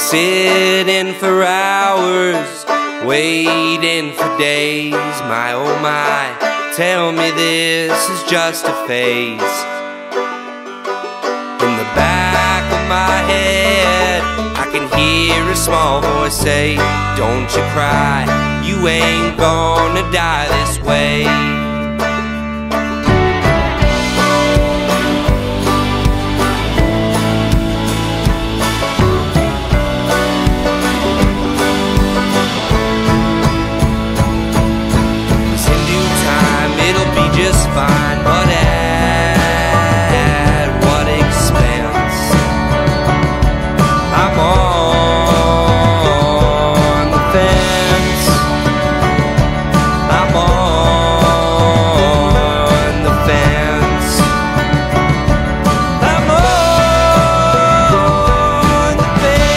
Sitting for hours, waiting for days. My oh my, tell me this is just a phase. In the back of my head, I can hear a small voice say, don't you cry, you ain't gonna die this way. Just fine, but at what expense? I'm on the fence. I'm on the fence. I'm on the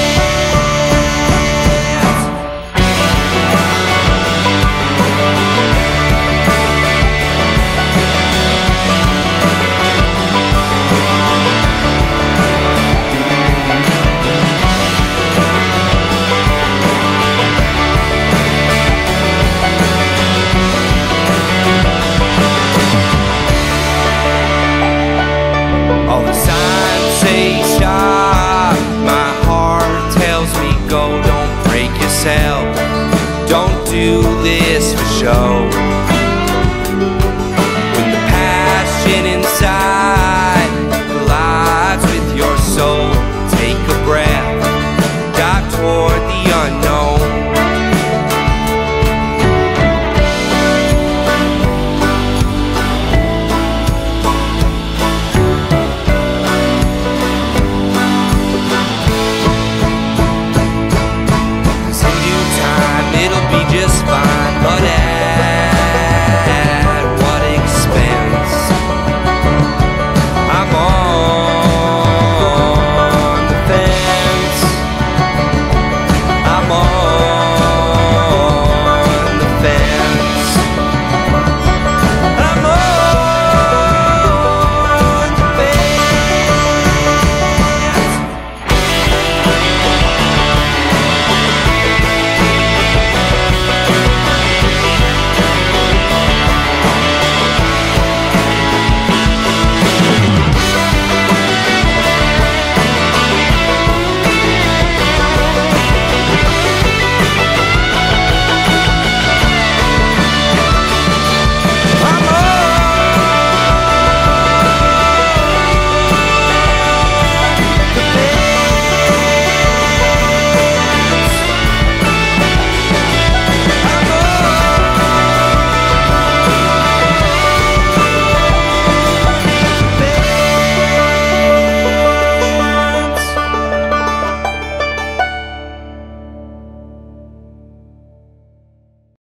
all the signs say stop. My heart tells me go. Don't break yourself. Don't do this for show.